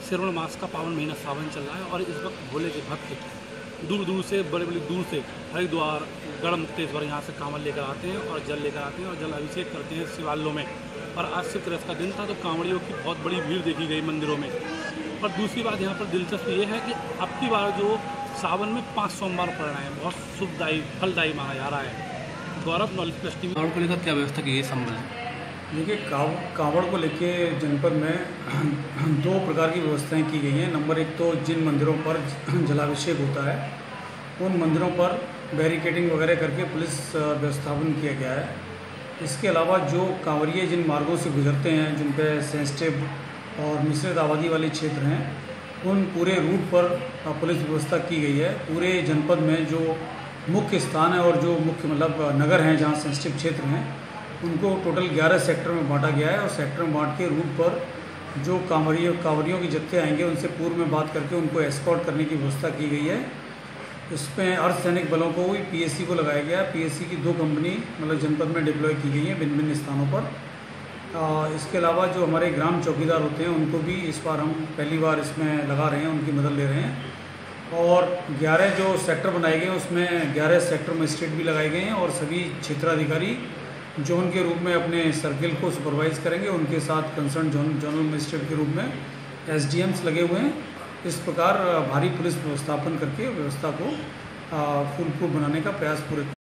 श्रावण मास का पावन महीना सावन चल रहा है और इस वक्त भोले के भक्त दूर दूर से बड़े दूर से हरिद्वार गढ़मुक्तेश्वर यहाँ से कांवड़ लेकर आते हैं और जल लेकर आते हैं और जल अभिषेक करते हैं शिवालयों में। और आज शिवरात्रि का दिन था तो कांवड़ियों की बहुत बड़ी भीड़ देखी गई मंदिरों में। और दूसरी बात यहाँ पर दिलचस्प ये है कि अब की बार जो सावन में 5 सोमवार पड़ रहे हैं, बहुत शुभदायी फलदायी माना जा रहा है। Gaurav knowledge plus TV. Kanwar को लेकर क्या व्यवस्था की है संबल? देखिए, कांवड़ को लेके जनपद में 2 प्रकार की व्यवस्थाएं की गई हैं। नंबर 1 तो जिन मंदिरों पर जलाभिषेक होता है उन मंदिरों पर बैरिकेडिंग वगैरह करके पुलिस व्यवस्थापन किया गया है। इसके अलावा जो कांवड़िए जिन मार्गों से गुजरते हैं जिन पे सेंसिटिव और मिश्रित आबादी वाले क्षेत्र हैं उन पूरे रूट पर पुलिस व्यवस्था की गई है। पूरे जनपद में जो मुख्य स्थान है और जो मुख्य नगर हैं जहाँ सेंसिटिव क्षेत्र हैं उनको टोटल 11 सेक्टर में बांटा गया है। और सेक्टर में बांट के रूट पर जो कांवड़ियों के जत्थे आएंगे उनसे पूर्व में बात करके उनको एस्कॉर्ट करने की व्यवस्था की गई है। इसमें अर्धसैनिक बलों को भी पीएससी को लगाया गया। पीएससी की 2 कंपनी जनपद में डिप्लॉय की गई हैं भिन्न भिन्न स्थानों पर। इसके अलावा जो हमारे ग्राम चौकीदार होते हैं उनको भी इस बार हम पहली बार इसमें लगा रहे हैं, उनकी मदद ले रहे हैं। और 11 जो सेक्टर बनाए गए हैं उसमें 11 सेक्टर मजिस्ट्रेट भी लगाए गए हैं और सभी क्षेत्राधिकारी जोन के रूप में अपने सर्किल को सुपरवाइज करेंगे। उनके साथ कंसर्न जोनल मजिस्ट्रेट के रूप में एसडीएम्स लगे हुए हैं। इस प्रकार भारी पुलिस व्यवस्थापन करके व्यवस्था को फुल प्रूफ बनाने का प्रयास पूरे